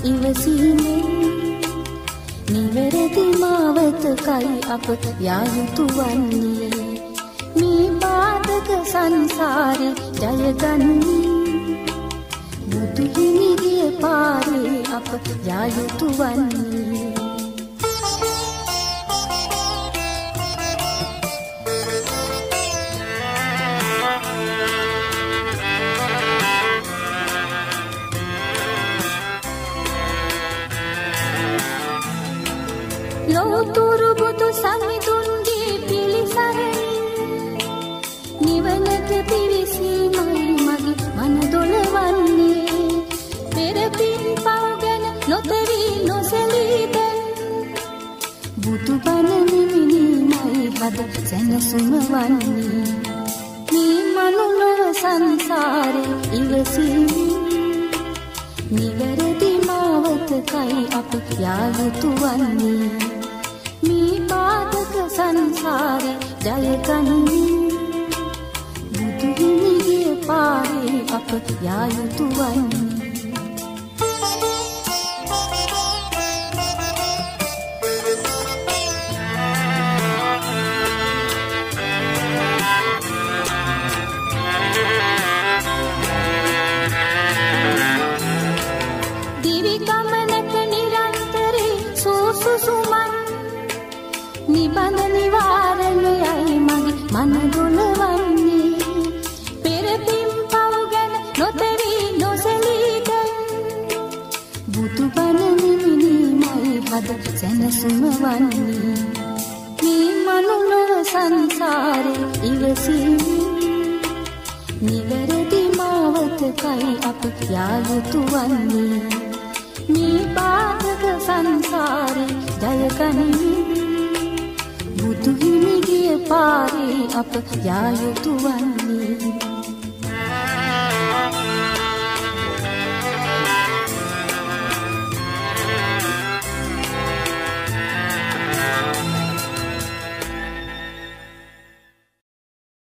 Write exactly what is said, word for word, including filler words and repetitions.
ඉවසීමෙන් නිවැරදි මාවතකයි අප යා යුතු වන්නේ. මේ බාධක සංසාරේ ජයගන්නේ බුදු හිමිගේ පාරේ අප යා යුතු වන්නේ. ලෝතුරු බුදු සමිඳුන්ගේ පිළිසරණින් නිවනට පිවිසීමයි මගේ මන දොළවන්නේ. පෙරපින් පව් ගැන නොතෙවි නොසැලී දැන් බුදු බණ නිමිනීමයි හද සැනසුම වන්නේ. මේ මනුලොව සංසාරේ ඉවසීමෙන් නිවැරදි මාවතකයි අප යා යුතු වන්නේ. මේ බාධක සංසාරේ ජයගන්නේ බුදු හිමිගේ පාරේ අප යා යුතු වන්නේ. නිබඳ නිවාරණයයි මගේ මන දොළවන්නේ. පෙරපින් පව් ගැන නොතෙවි නොසැලී දැන් බුදු බණ නිමිනීමයි හද සැනසුම වන්නේ. මේ මනුලොව සංසාරේ ඉවසීමෙන් නිවැරදි මාවතකයි අප යා යුතු වන්නේ. මේ බාධක සංසාරේ ජයගන්නේ බුදු හිමිගේ පාරේ අප යා යුතු වන්නේ.